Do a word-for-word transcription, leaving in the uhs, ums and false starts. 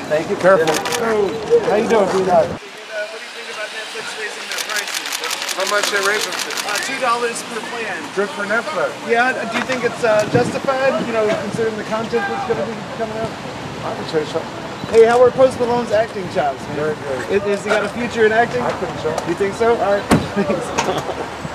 Thank you. Careful. Oh, how you doing, Peter? What do you think about Netflix raising their prices? How much they raise them to? Uh, two dollars per plan. Good for Netflix. Yeah, do you think it's uh, justified, you know, considering the content that's going to be coming out? I would say so. Hey, how are Post Malone's acting chops, man? Very good. Is, is he got a future in acting? I think so. You think so? All right. Thanks.